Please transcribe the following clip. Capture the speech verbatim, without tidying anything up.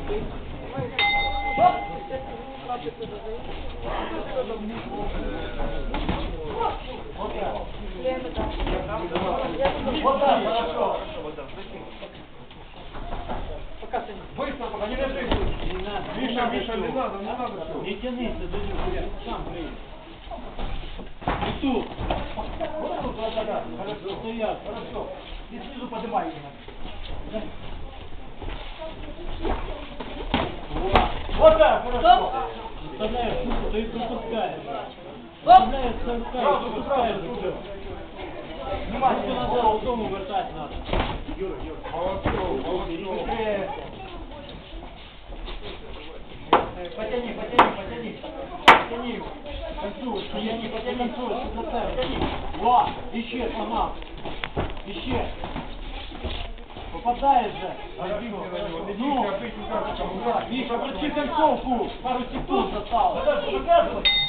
Вот так, хорошо. Быстро, пока не лежи. Миша, Миша, не надо, не надо все. Не тянись, ты сам приедешь. И тут. Вот тут, вот так, хорошо. Стоят. Хорошо. И снизу поднимай его. Вот так, хорошо. Вставляешь руку, ты пропускаешь. Вставляешь, пропускаешь, пропускаешь. Внимание. Руку назад, у дома вертать надо. Юра, Юра. Молодцов, молодцов. Потяни, потяни, потяни. Потяни его. Танцуешь, потяни, потяни, танцуешь, потяни. Во, ищи, сама. Ищи. Попадаешь же. Ну, Миша, прочти концовку. Пару секунд осталось. Показывай.